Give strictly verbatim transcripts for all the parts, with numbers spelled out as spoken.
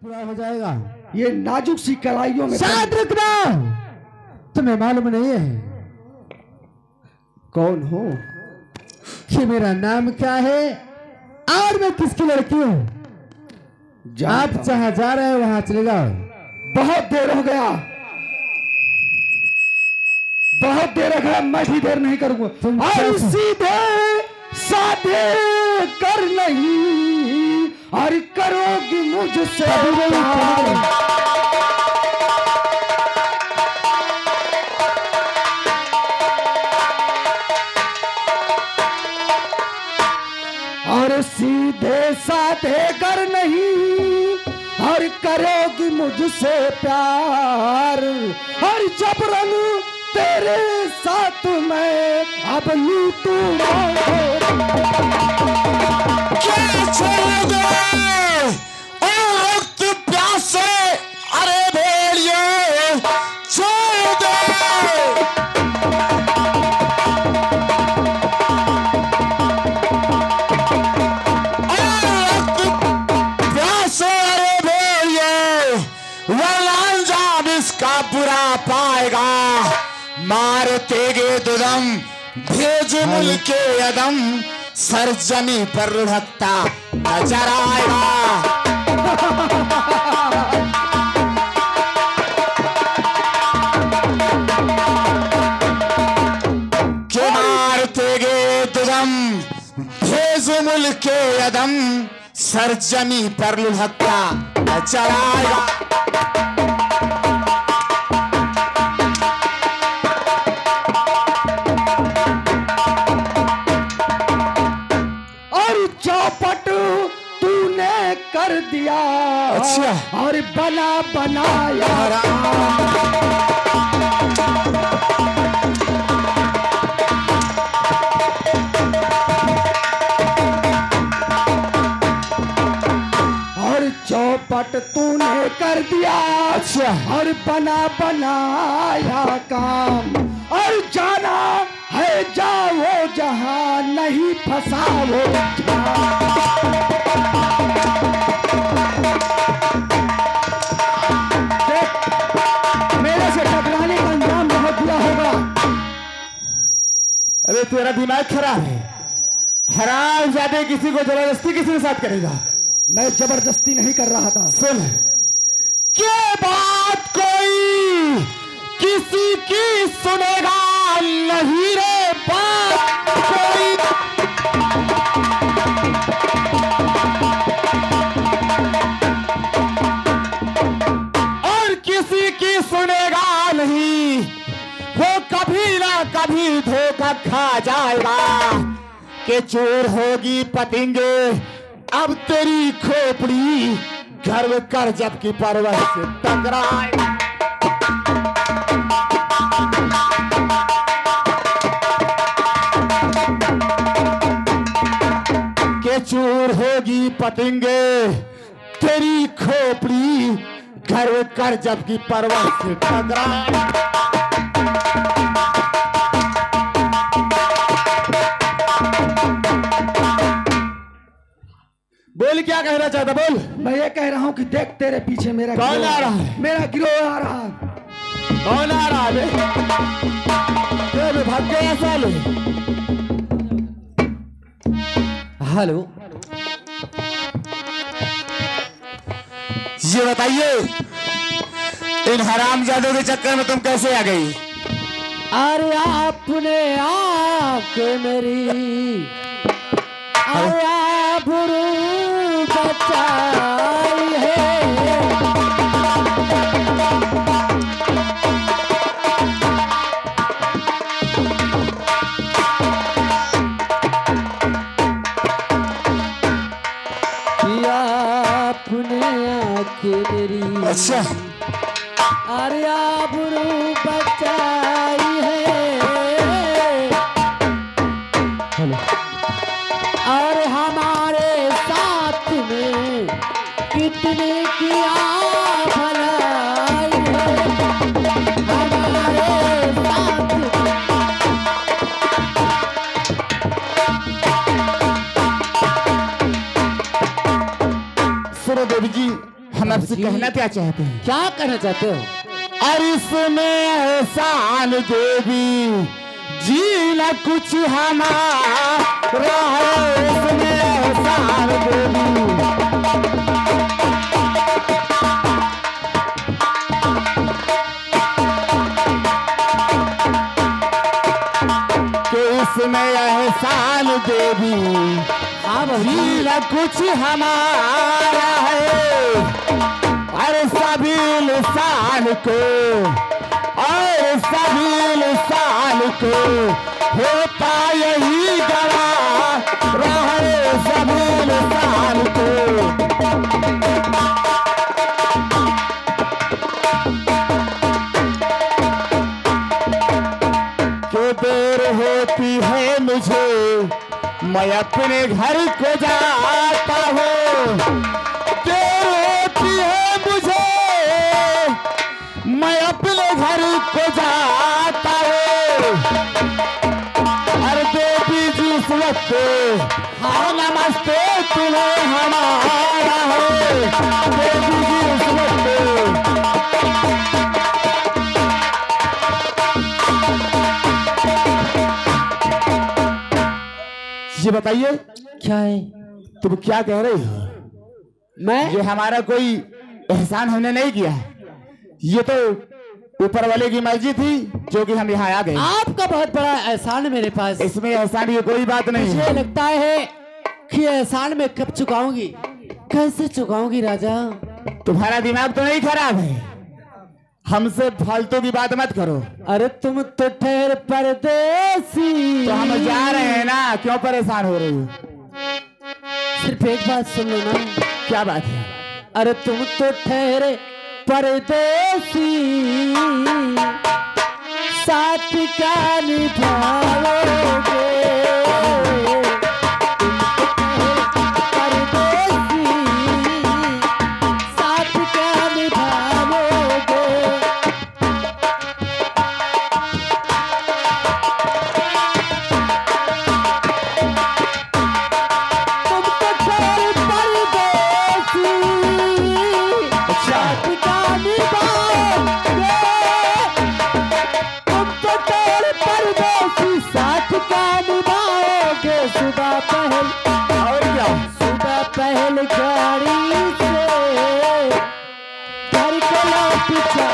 पूरा हो जाएगा। ये नाजुक सी कलाइयों में शायद रुकना, तुम्हें मालूम नहीं है कौन हो कि मेरा नाम क्या है और मैं किसकी लड़की हूँ। आप जहाँ जा रहे हैं वहां चले जाओ। बहुत देर हो गया, बहुत देर हो गया, मैं भी देर नहीं करूंगा। और सीधे साधे कर नहीं और करोगी मुझसे प्यार। और सीधे साधे कर नहीं और करोगी मुझसे प्यार। और जबरन तेरे साथ मैं अब लूटूंगा। क्या छोड़ दो ओ वक्त प्यासे, अरे भेड़िए छोड़ दो। ओ वक्त प्यासे, अरे भेड़िए वरना अंजाम इसका बुरा पाएगा। मारते गे दुदम भेज मुल्के अदम, सरजमी पर लुढ़कता नजर आएगा। के मारते गे दुदम भेज मुल्के अदम, सरजमी पर लुढ़कता नजर आएगा। चौपट तूने कर दिया। अच्छा। और बना बनाया। और चौपट तूने कर दिया। अच्छा। और बना बनाया काम। और जाना है जाओ जहां नहीं फंसाओ। मेरे से टकराने का अंजाम बहुत बुरा होगा। अरे तेरा दिमाग खराब है, हराम ज्यादा किसी को जबरदस्ती किसी के साथ करेगा। मैं जबरदस्ती नहीं कर रहा था। सुन, के बात कोई किसी की सुनेगा नहीं रे, बात कोई। और किसी की सुनेगा नहीं, वो कभी ना कभी धोखा खा जाएगा। के चोर होगी पतंगे अब तेरी खोपड़ी, गर्व कर जबकि पर्वत से टकराए। के चूर होगी पतंगे तेरी खोपड़ी, गर्व कर जबकि पर्वत से टकराए। बोल क्या कहना चाहता, बोल। मैं ये कह रहा हूं कि देख तेरे पीछे मेरा कौन गिरोह आ रहा है? मेरा गिरोह आ रहा है। कौन आ रहा है? भाग गया साले। हेलो, ये बताइए इन हरामजादों के चक्कर में तुम कैसे आ गई? अरे आपने आके मेरी आबरू बचाई है। आपने आके मेरी अच्छा, अरे आबरू बचाई है। और हमारे साथ में कितने किया भलाई है। हमारे साथ सुनो देवी जी, हम आपसे कहना क्या चाहते हैं? क्या कहना चाहते हो? और इसमें एहसान देवी जीना कुछ हमारा है, इसमें एहसान देवी। इसमें एहसान देवी जीना कुछ हमारा है, और सभी इंसान को और सभी इंसान को होता यही गवा रहे, सभी इंसान को। देर होती है मुझे, मैं अपने घर को जाता हूँ। देर होती है मुझे, मैं अपने घर को जाता हूँ। अरे देवी जी इस वक्त हाँ नमस्ते तुम्हें हमारा है, देवी जी इस वक्त। ये बताइए क्या है? तुम क्या कह रही हो? मैं ये हमारा कोई एहसान हमने नहीं किया है, ये तो ऊपर वाले की मर्जी थी जो कि हम यहाँ आ गए। आपका बहुत बड़ा एहसान है मेरे पास। इसमें एहसान की कोई बात नहीं मुझे है। लगता है कि एहसान मैं कब चुकाऊंगी, कैसे चुकाऊंगी राजा? तुम्हारा दिमाग तो नहीं खराब है? हमसे फालतू की बात मत करो। अरे तुम तो ठहर परदेसी। तो हम जा रहे हैं ना, क्यों परेशान हो रही हो? सिर्फ एक बात सुन लो ना। क्या बात है? अरे तुम तो ठहरे परदेसी, साथ का निभाओगे। परदेसी साथ का निभाओगे। तुम तो ठहरे परदेसी, साथ का निभाओगे। तुम तो ठहरे परदेसी, साथ का निभाओगे। सुबह पहल और क्या? सुबह पहल गाड़ी से घर को लौट जा।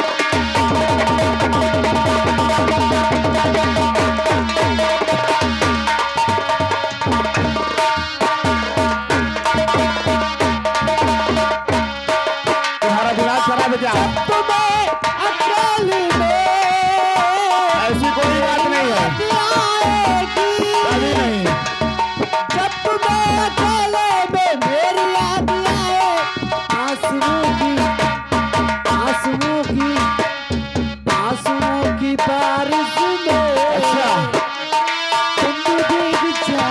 तुम्हारा दिमाग खराब है क्या? तुम्हें अकेले में ऐसी कोई बात नहीं है, आएगी। कभी नहीं। जब तुम्हें अकेले में मेरी याद आए, आंसुओं की आंसुओं की आंसुओं की बारिश में अच्छा। तुम भीग जा।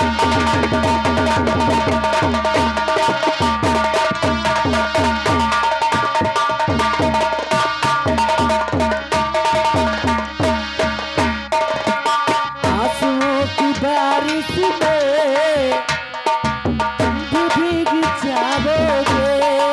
आंसुओं की बारिश में तुम भी भीग जाओगे।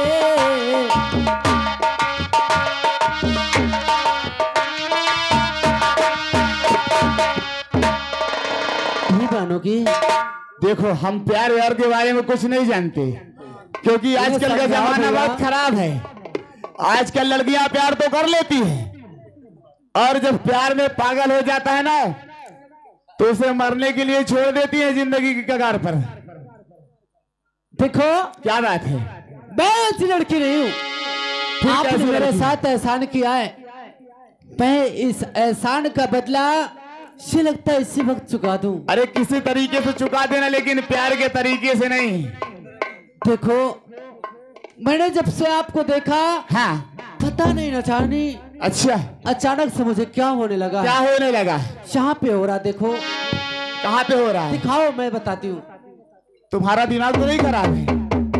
नहीं मानोगी? देखो, हम प्यार व्यार के बारे में कुछ नहीं जानते, क्योंकि आजकल का समझाओ जमाना भैया। बहुत खराब है। आजकल लड़कियां प्यार तो कर लेती हैं, और जब प्यार में पागल हो जाता है ना, तो उसे मरने के लिए छोड़ देती है जिंदगी की कगार पर। देखो, क्या बात है? मैं ऐसी लड़की नहीं हूँ। ठीक है, आपने ऐसी मेरे लड़की। साथ एहसान किया है, मैं इस एहसान का बदला से लगता है इसी वक्त चुका दूं। अरे किसी तरीके से चुका देना, लेकिन प्यार के तरीके से नहीं। देखो, मैंने जब से आपको देखा, हाँ। पता नहीं न जानी अच्छा, अचानक से मुझे क्या होने लगा। क्या होने लगा? यहाँ पे हो रहा, देखो। कहाँ पे हो रहा है? दिखाओ, मैं बताती हूँ। तुम्हारा दिमाग तो नहीं खराब है?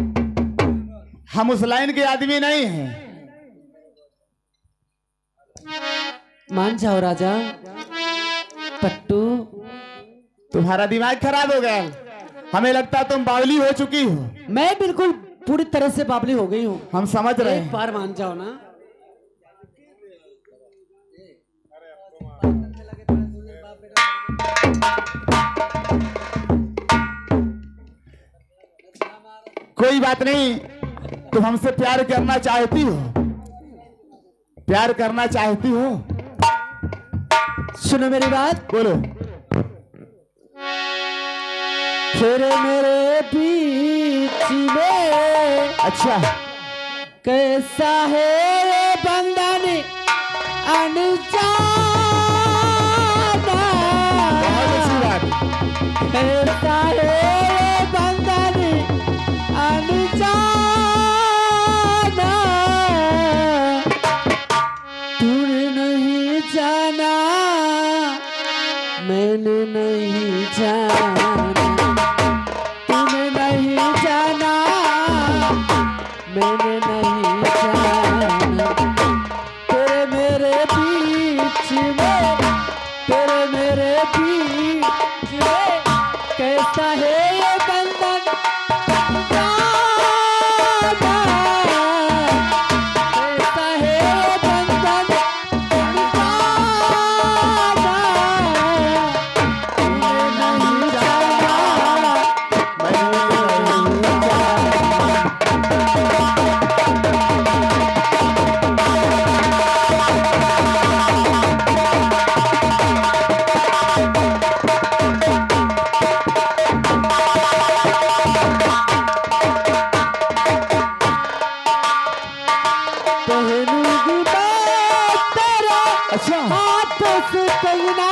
हम उस लाइन के आदमी नहीं हैं। मान जाओ राजा। पट्टू, तुम्हारा दिमाग खराब हो गया। हमें लगता तुम बावली हो चुकी हो। मैं बिल्कुल पूरी तरह से बाबली हो गई हूँ। हम समझ रहे एक हैं। बार मान जाओ ना। कोई बात नहीं, तुम हमसे प्यार करना चाहती हो, प्यार करना चाहती हो? सुनो मेरी बात। बोलो। फिर मेरे बीच में अच्छा, कैसा है ये बंधन अनजाना, बहुत अच्छी बात। कैसा है ये बंधन अनजाना, तूने नहीं जाना मैंने नहीं जाना, तूने नहीं जाना मैंने नहीं जाना, तेरे मेरे बीच में, तेरे मेरे बीच में कैसा है ये बंधन अनजाना, कैसा है ये बंधन अनजाना, तूने नहीं जाना मैंने नहीं जाना। पहलूंगी मैं तेरे अच्छा, हाथों से कंगना,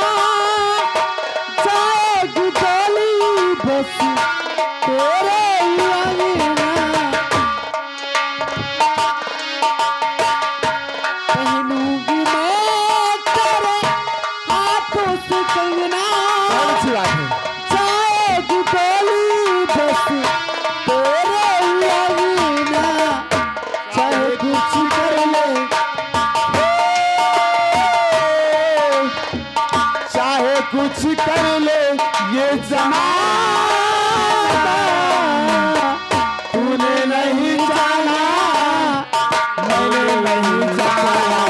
जाएगी डोली बस तेरे ही अंगना, पहलूंगी मैं तेरे हाथों से कंगना, बहुत अच्छी बात है। जाएगी डोली बस तेरे ही अंगना, चाहे कुछ कर ले, चाहे कुछ कर ले ये जमाना, तूने नहीं जाना मैंने नहीं जाना।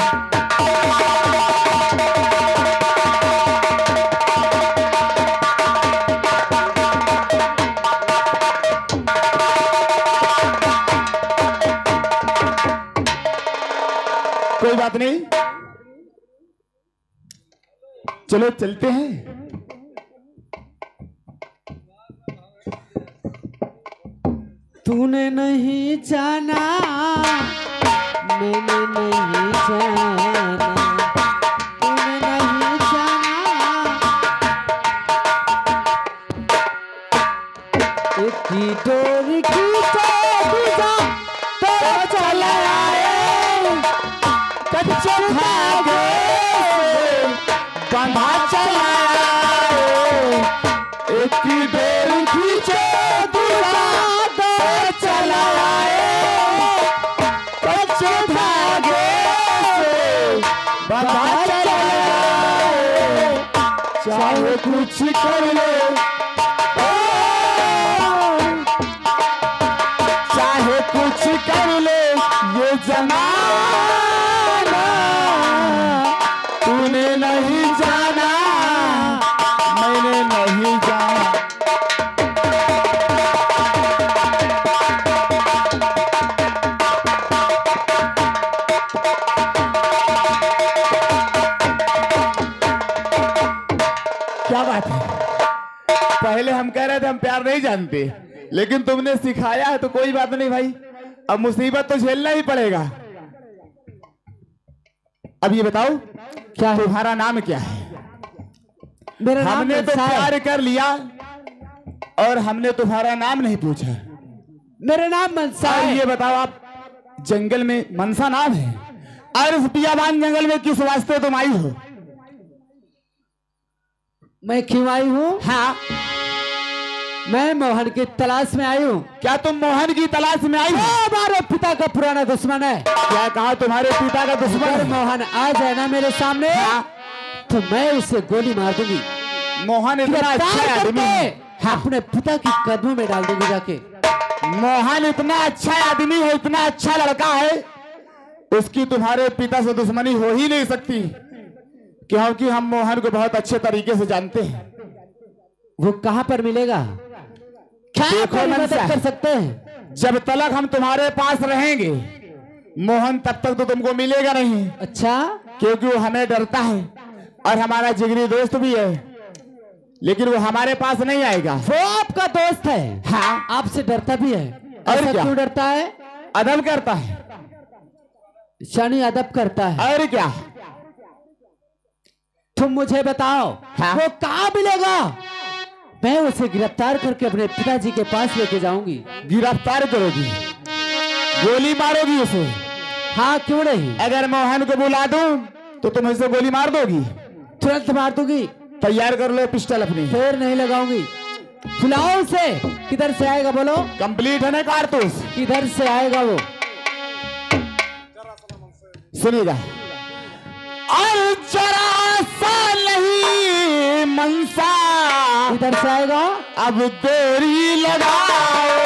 कोई बात नहीं, चलो चलते हैं। तूने नहीं जाना मैंने नहीं जाना, तूने नहीं जाना, एक की डोरी की तो दूजा तो चला आए, कच्चे धागे बंधा चला आए, एक की डोर खींचे दूसरा दो चला आए, कच्चे धागे से बंधा चला आए, चाहे कुछ कर ले, चाहे कुछ कर ले ये जमाना, तूने नहीं जाना मैंने नहीं जाना। क्या बात है, पहले हम कह रहे थे हम प्यार नहीं जानते, लेकिन तुमने सिखाया है तो कोई बात नहीं भाई, अब मुसीबत तो झेलना ही पड़ेगा। अब ये बताओ क्या है? तुम्हारा नाम क्या है? मेरा नाम हमने तो मनसा है। प्यार कर लिया और हमने तुम्हारा नाम नहीं पूछा। मेरा नाम मनसा और है। ये बताओ, आप जंगल में मनसा नाम है और इस बियाबान जंगल में किस वास्ते तुम आई हो? मैं क्यों आई हूँ? हाँ, मैं मोहन की तलाश में आई हूँ। क्या तुम मोहन की तलाश में आई हो? हमारे पिता का पुराना दुश्मन है। क्या कहा तुम्हारे पिता का दुश्मन अगर है? मोहन आ जाए ना मेरे सामने, हाँ। तो मैं उसे गोली मार दूंगी। मोहन इतना अच्छा गिरफ्तार आदमी है। करके अपने पिता की कदमों में डाल दूंगी जाके। मोहन इतना अच्छा आदमी है, इतना अच्छा लड़का है, उसकी तुम्हारे पिता से दुश्मनी हो ही नहीं सकती, क्योंकि हम मोहन को बहुत अच्छे तरीके से जानते हैं। वो कहाँ पर मिलेगा? क्या देखो कोई मनसा, मदद कर सकते हैं? जब तक हम तुम्हारे पास रहेंगे मोहन तब तक तो तुमको मिलेगा नहीं। अच्छा, क्योंकि वो हमें डरता है और हमारा जिगरी दोस्त भी है, लेकिन वो हमारे पास नहीं आएगा। वो आपका दोस्त है? हाँ, आपसे डरता भी है? और ऐसा क्या? क्यों डरता है? अदब करता है। शानी अदब करता है? और क्या? तुम मुझे बताओ, हाँ? वो कहाँ मिलेगा? मैं उसे गिरफ्तार करके अपने पिताजी के पास लेके जाऊंगी। गिरफ्तार करोगी? गोली मारोगी उसे? हाँ, क्यों नहीं। अगर मोहन को बुला दूं तो तुम उसे गोली मार दोगी? तुरंत मार दूंगी। तैयार कर लो पिस्टल अपनी। फिर नहीं लगाऊंगी। बुलाओ उसे। किधर से आएगा बोलो? कंप्लीट है ना कारतूस? किधर से आएगा वो? सुनिएगा। और जरा सा नहीं मनसा, किधर से आएगा? अब देरी लगाओ।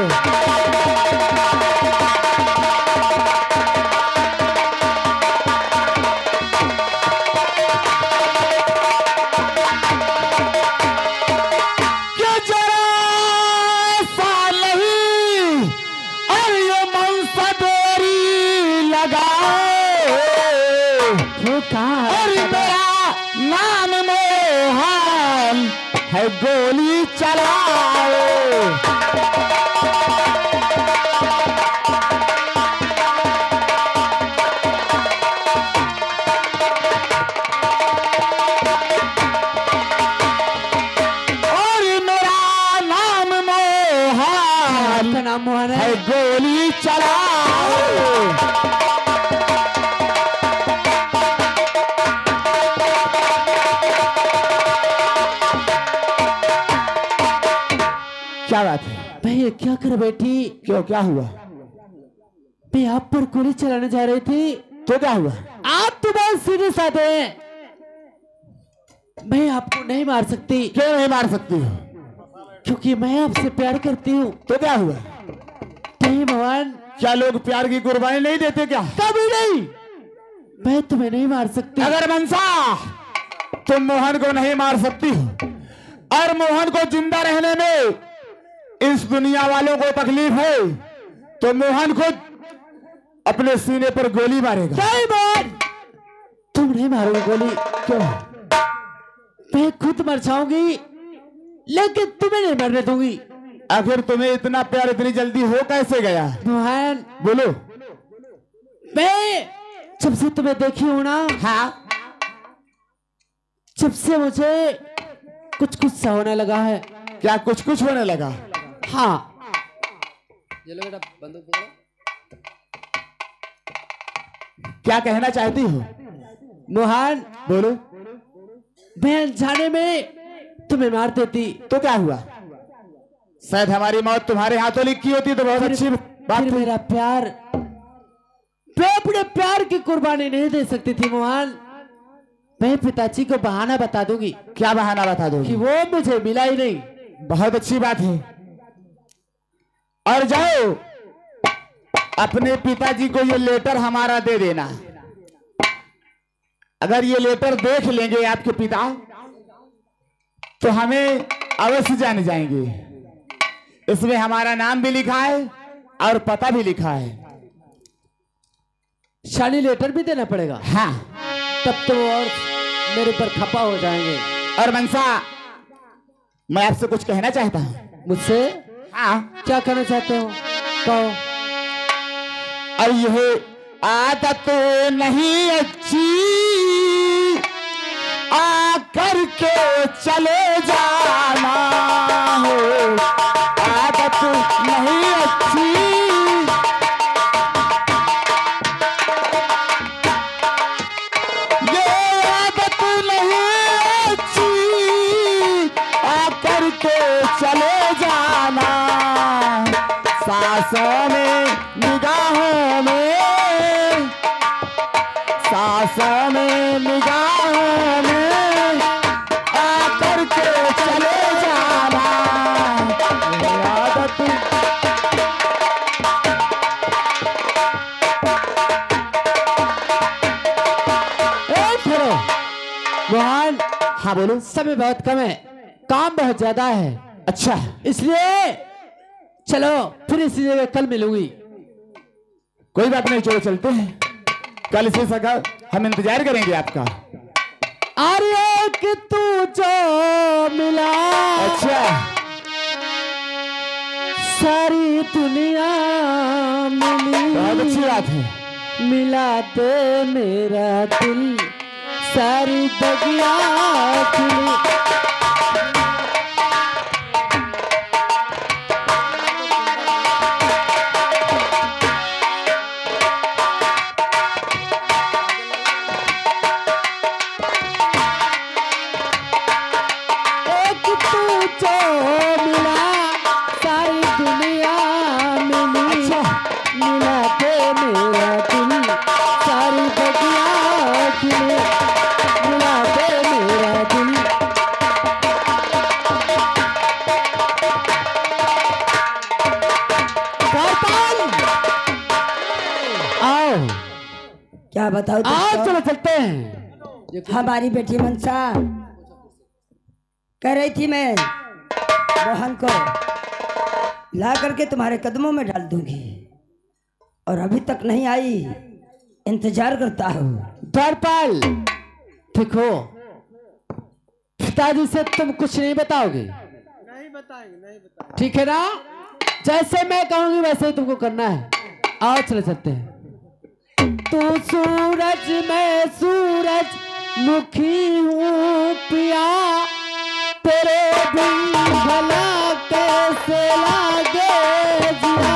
है गोली चलाओ। और मेरा नाम मोहन। आपका नाम मोहन है? है गोली चलाओ। क्या बात है? भैया क्या कर बैठी? क्यों, क्या हुआ? मैं आप पर गोली चलाने जा रही थी। तो क्या हुआ? आप तो बहुत सीधे साधे हैं। मैं आपको नहीं मार सकती। क्यों नहीं मार सकती हो? क्योंकि मैं आपसे प्यार करती हूँ। तो क्या हुआ? नहीं मोहन। क्या लोग प्यार की कुर्बानी नहीं देते क्या? कभी नहीं। मैं तुम्हें नहीं मार सकती। अगर मनसा तुम मोहन को नहीं मार सकती हो और मोहन को जिंदा रहने में इस दुनिया वालों को तकलीफ है, तो मोहन को अपने सीने पर गोली मारेगा। नहीं मोहन, तुम नहीं मारोगे गोली। क्यों? मैं खुद मर जाऊंगी, लेकिन तुम्हें नहीं मरने दूंगी। आखिर तुम्हें इतना प्यार इतनी जल्दी हो कैसे गया? मोहन बोलो। मैं जब से तुम्हें देखी हूं ना, हाँ, जब से मुझे कुछ कुछ सा होने लगा है। क्या कुछ कुछ होने लगा? हाँ। ये लो बेटा, बंदूक पकड़ो। क्या कहना चाहती हो? मोहन बोलो। मैं अनजाने में तुम्हें मार देती तो क्या हुआ? शायद हमारी मौत तुम्हारे हाथों लिखी होती तो बहुत अच्छी बात फिर थी। मेरा प्यार, मैं अपने प्यार की कुर्बानी नहीं दे सकती थी मोहन। मैं पिताजी को बहाना बता दूंगी। क्या बहाना बता दो? कि वो मुझे मिला ही नहीं। बहुत अच्छी बात है। और जाओ अपने पिताजी को ये लेटर हमारा दे देना। अगर ये लेटर देख लेंगे आपके पिता तो हमें अवश्य जान जाएंगे। इसमें हमारा नाम भी लिखा है और पता भी लिखा है। शाली लेटर भी देना पड़ेगा? हाँ। तब तो और मेरे पर खपा हो जाएंगे। और मनसा, मैं आपसे कुछ कहना चाहता हूँ। मुझसे? हाँ। क्या कहना चाहते हो? कहो। और यह आदत नहीं अच्छी, आकर के चले जाना हो। आदत नहीं अच्छी, ये आदत नहीं अच्छी, आकर के चले जाना। सांसों में निगाहों में, सांसों में निगाहों में आकर के चले जाना। आदत मोहन, हाँ बोलो। समय बहुत कम है, काम बहुत ज्यादा है, अच्छा इसलिए चलो फिर इसी जगह कल मिलूंगी। कोई बात नहीं, चलो चलते हैं, कल इसी जगह हम इंतजार करेंगे आपका। अरे कि तू जो मिला, अच्छा सारी दुनिया मिली, बहुत अच्छी बात है। मिला दे मेरा दिल, सारी बगिया खिली। क्या बताओ आज चलो चलते हैं। हमारी बेटी मनसा कह रही थी मैं मोहन को ला करके तुम्हारे कदमों में डाल दूंगी, और अभी तक नहीं आई, इंतजार करता हूँ। द्वारपाल देखो, पिताजी से तुम कुछ नहीं बताओगे? नहीं बताएंगे, नहीं बताएंगे। ठीक है ना, जैसे मैं कहूंगी वैसे ही तुमको करना है। आओ चले चलते हैं। तू सूरज मैं सूरज मुखी हूँ पिया, तेरे बिन भला कैसे लागे जिया।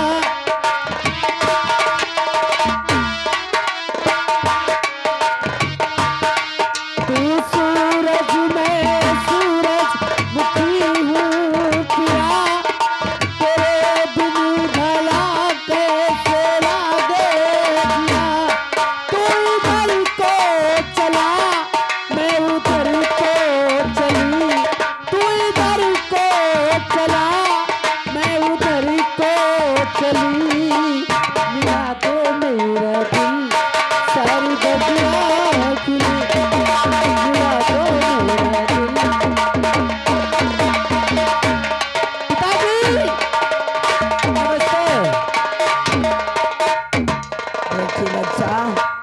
तू सूरज मैं सूरज मुखी हूँ पिया, तेरे बिन भला कैसे लागे जिया। तू इधर को चला मैं उधर को चली, तू इधर को चला मैं उधर को चली। मिला दो मेरा दिल, सारी बगिया खिली। मिला दो मेरा दिल। पिताजी नमस्ते। बेटी मनसा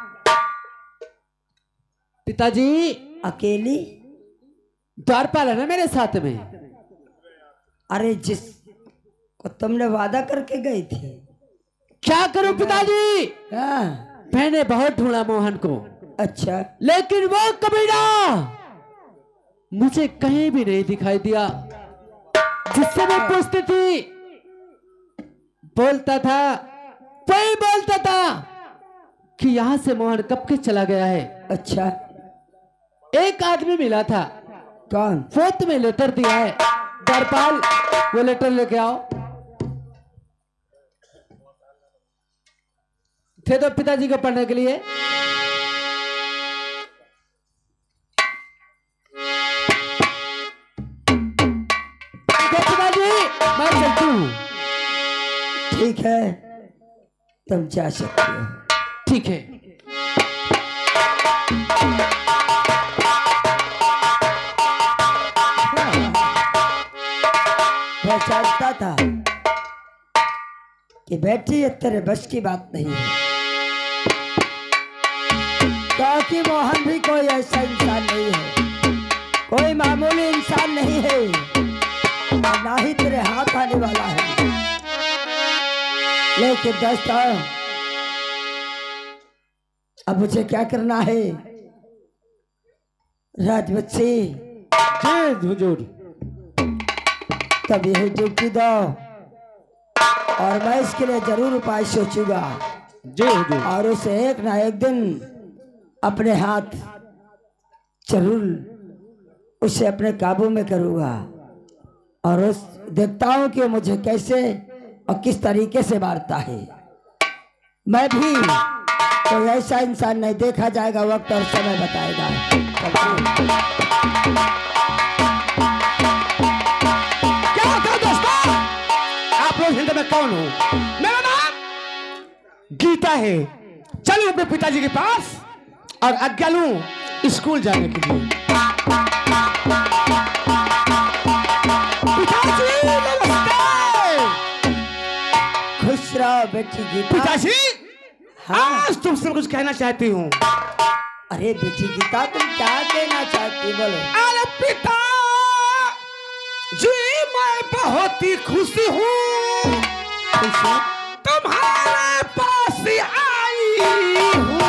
पिताजी अकेली? द्वारपाल है ना मेरे साथ में। अरे जिस को तुमने वादा करके गई थी। क्या करूं पिताजी, हाँ, मैंने बहुत ढूंढा मोहन को, अच्छा लेकिन वो कबीरा मुझे कहीं भी नहीं दिखाई दिया। जिससे मैं पूछती थी बोलता था, वही बोलता था कि यहां से मोहन कब के चला गया है। अच्छा, एक आदमी मिला था, कौन? वो तुम्हें लेटर दिया है। द्वारपाल वो लेटर लेके आओ। थे तो पिताजी को पढ़ने के लिए। पिताजी मैं चलती हूँ। ठीक है, तुम जा सकते हो। ठीक है। मैं जानता था कि बेटी ये तेरे बस की बात नहीं है, क्योंकि मोहन भी कोई ऐसा इंसान नहीं है, कोई मामूली इंसान नहीं है, और ना ही तेरे हाथ आने वाला है। लेकिन दोस्तों, अब मुझे क्या करना है? राजवंशी जी हुजूर। तब यही ड्यूटी दो, और मैं इसके लिए जरूर उपाय सोचूंगा, जी हुजूर। और उसे एक ना एक दिन अपने हाथ जरूर उसे अपने काबू में करूंगा, और उस देखता हूं कि मुझे कैसे और किस तरीके से मारता है। मैं भी कोई ऐसा इंसान नहीं, देखा जाएगा, वक्त और समय बताएगा। क्या होता है दोस्तों? आप लोग हिंद में कौन हो? मेरा नाम गीता है। चलो अपने पिताजी के पास और आज्ञा लूं स्कूल जाने के लिए। पिताजी नमस्ते। खुश रहो बेटी गीता। पिताजी हाँ। आज तुमसे कुछ कहना चाहती हूँ। अरे बेटी गीता तुम क्या कहना चाहती बोलो। अरे पिता जी मैं बहुत ही खुश हूँ तुम्हारे पास आई हूँ।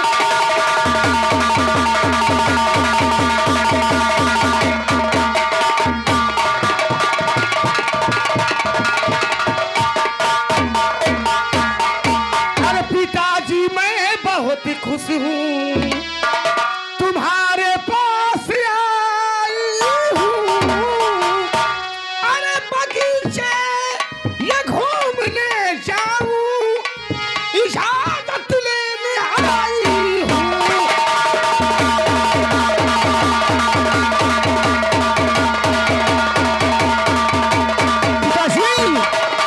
अरे पिताजी मैं बहुत ही खुश हूँ तुम्हारे पास आई हूँ। अरे बगीचे में घूमने जाऊं इजाजत लेने आई हूँ। पिताजी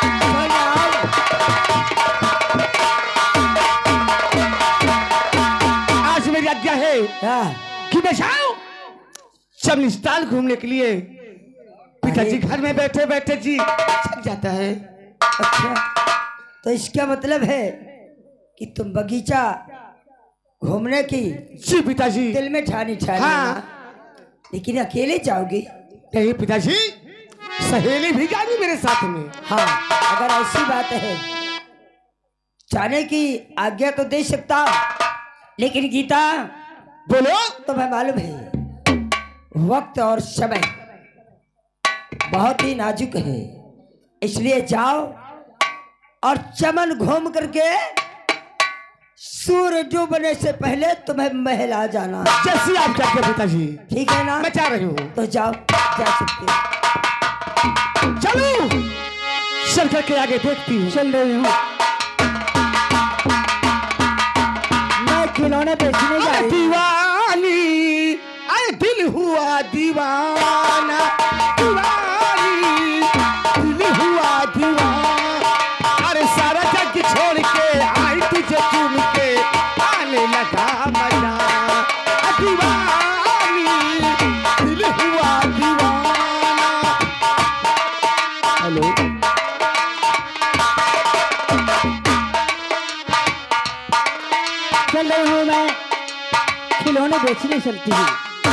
आज मेरी आज्ञा है हाँ। कि मैं जाऊं चमनिस्तान घूमने के लिए। पिताजी घर में बैठे बैठे जी थक जाता है। अच्छा तो इसका मतलब है कि तुम बगीचा घूमने की जी पिताजी। दिल में ठानी ठानी हाँ। ना? लेकिन अकेले जाओगी? नहीं पिताजी सहेली भी जाएगी मेरे साथ में। हाँ अगर ऐसी बात है जाने की आज्ञा तो दे सकता हूं, लेकिन गीता बोलो। तुम्हें मालूम है वक्त और समय बहुत ही नाजुक है, इसलिए जाओ और चमन घूम करके सूर्य डूबने से पहले तुम्हें महल आ जाना। जैसी आप क्या पिताजी। ठीक है ना? मैं जा रही हूँ। तो जाओ जा सकते हो। चलो शंकर के आगे देखती हूँ। चल रही हूँ मैं खिलौने बेचने जा अरे रही हूँ। दीवानी अरे दिल हुआ दीवाना दीवानी दिल हुआ दीवाना। अरे सारा जग छोड़ के आई तुझे चुन के आने लगा मजा। अ दीवानी दिल हुआ दीवाना। हेलो चल रही हूँ मैं खिलौने बेचने चलती हूँ।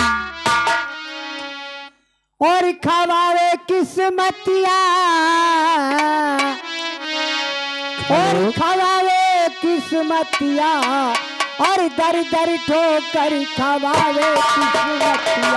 और खवावे किस्मतिया और खवावे किस्मतिया और दर दर ठोकर खवावे किस्मतिया।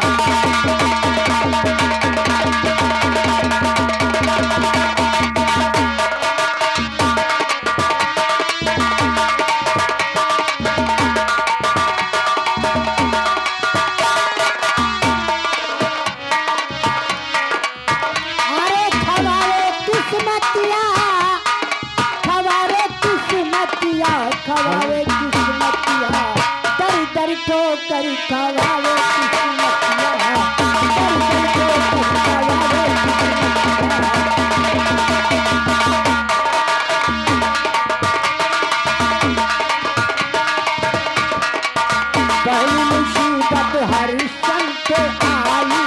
अरे खवावे किस्मतिया खवावे किस्मतिया खवावे किस्मतिया दर दर ठोकर खवावे किस्मतिया दर दर ठोकर खवावे पहली मुसीबत हर क्षण पे आई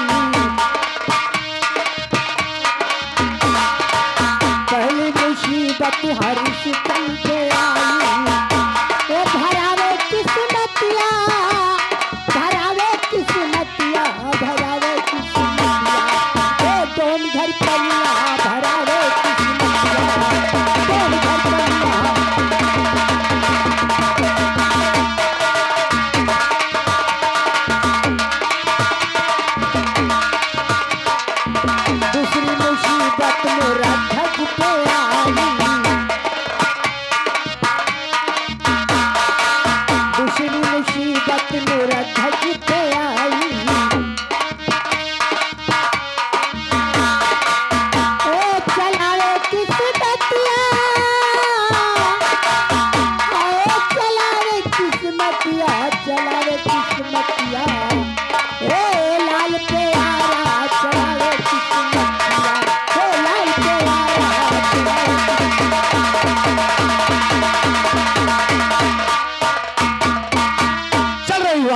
पहली मुसीबत हर क्षण पे आई। ओ भरावे किस्मतिया भरावे किस्मतिया भरावे किस्मतिया ओ दोन घर परिया भरावे किस्मतिया दोन घर परिया।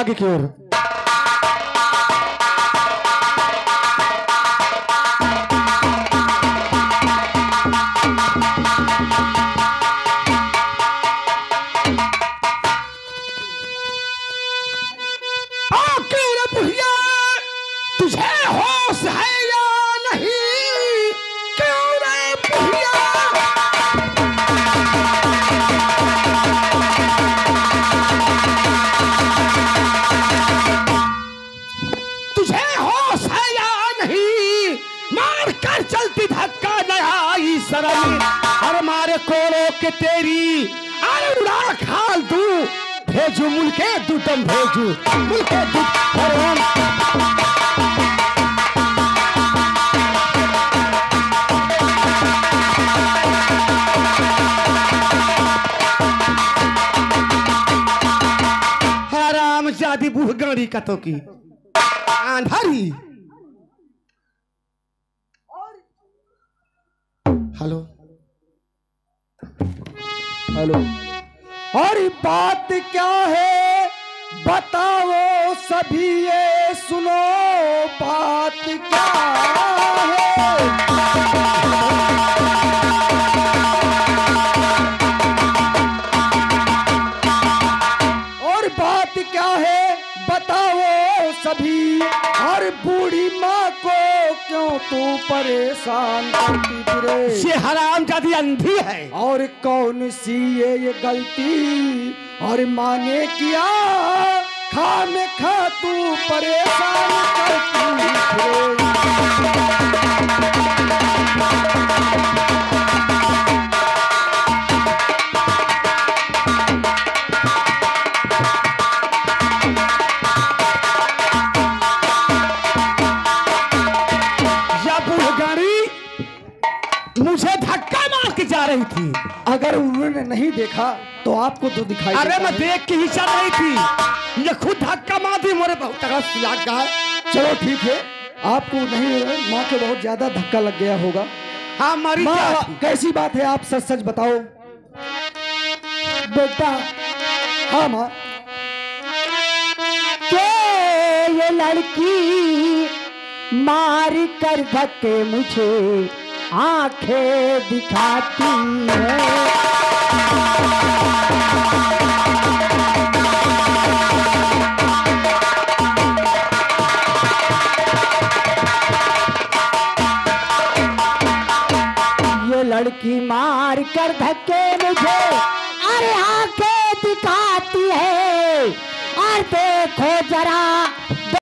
आगे की ओर। तुझे होश है या नहीं, क्यों रे बुढ़िया? तुझे होश है या नहीं, मार कर चलती धक्का न आई शर्म। अरे मारे कोड़ो के तेरी अरे उड़ा खाल तू, भेजू मुल्के दूतम भेजू मुल्के दूत। हराम जादी बूह गाड़ी कतो की आंधारी। हेलो हेलो, और बात क्या है बताओ सभी ये सुनो, बात क्या है? और बात क्या है बताओ सभी, और बूढ़ी माँ को क्यों तू परेशान करती फिरे? ये हराम जादी अंधी है। और कौन सी ये ये गलती और माँ ने किया, खा में खा तू परेशान करती फिरे? मुझे धक्का मार के जा रही थी। अगर उन्होंने नहीं देखा तो आपको तो दिखाई अरे मैं देख के ही चल रही थी, ये खुद धक्का मार दी, मेरे बहुत तरह लग गया। चलो ठीक है, आपको नहीं, माँ को बहुत ज्यादा धक्का लग गया होगा। हाँ मरी माँ, कैसी बात है, आप सच सच बताओ। बेटा हाँ माँ, के ये लड़की मार कर धक्के मुझे आंखें दिखाती है। ये लड़की मार कर धक्के मुझे अरे आंखें दिखाती है। और देखो जरा